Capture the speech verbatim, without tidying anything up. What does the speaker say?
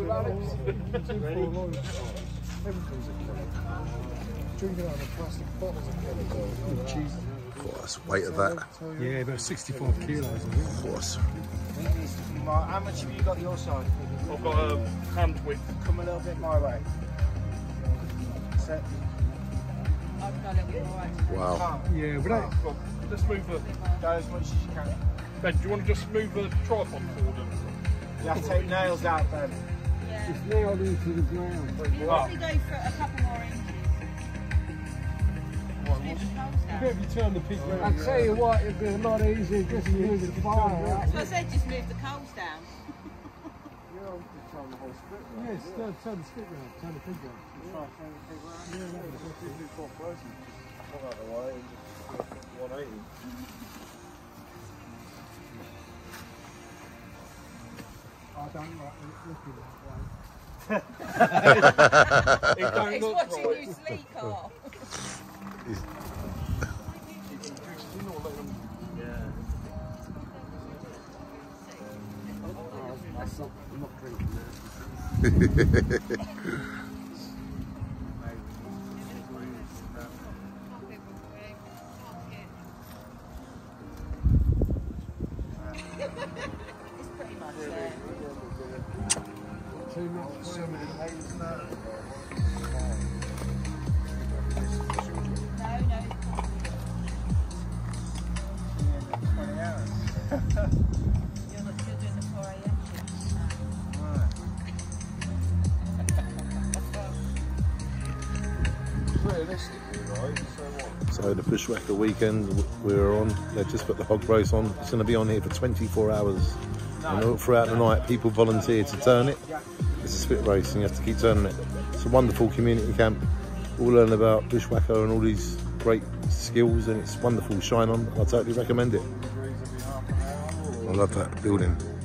Ready? Everything's a killer. Drinking out of plastic bottles of chemicals. Jesus. What's the weight of that? Yeah, about sixty-five kilos. What's How much have you got your side? I've got a hand width. Come a little bit my way. Set. I've got a little bit more. wow. Yeah, but that, Well, let's move the. Go as much as you can. Ben, do you want to just move the tripod forward? You have to take nails out, Ben. Yeah. it's nailed into the ground. You probably go for a couple more inches. Just move the poles down. If you turn the pig round. I tell you what, it'd be a lot easier just to move the fire. So I said just move the coals down. Yes, turn, turn the stick round, turn the pig round. I don't like looking that way. It don't It's look watching right. you sleep off. I'm not drinking that. It's pretty much there. Too much for me. No, no. twenty hours. You're not you're doing the four A M shift. Realistically, right? So what? So the Bushwhacker weekend we were on, they've just put the hog race on. It's going to be on here for twenty-four hours. And all throughout the night, people volunteer to turn it. It's a spit race and you have to keep turning it. It's a wonderful community camp. We'll learn about Bushwhacker and all these great skills, and it's wonderful. Shine on. I totally recommend it. I love that building.